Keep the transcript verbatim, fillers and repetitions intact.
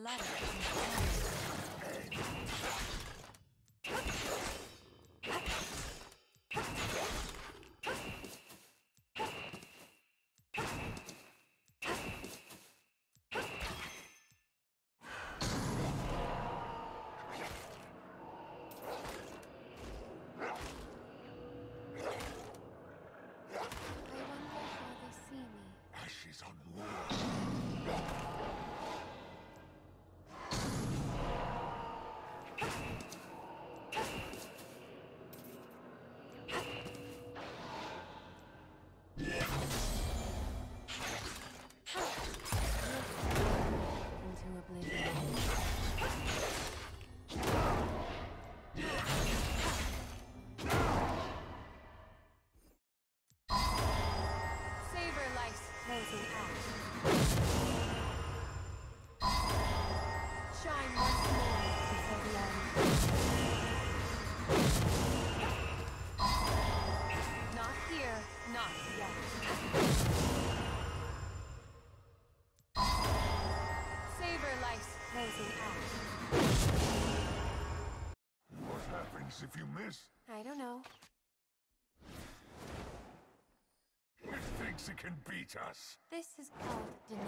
Ashes on war. Into oblivion. Savor life's closing act. Shine once more before the end. Not here, not yet. Savor life's closing act. What happens if you miss? I don't know. It thinks it can beat us. This is called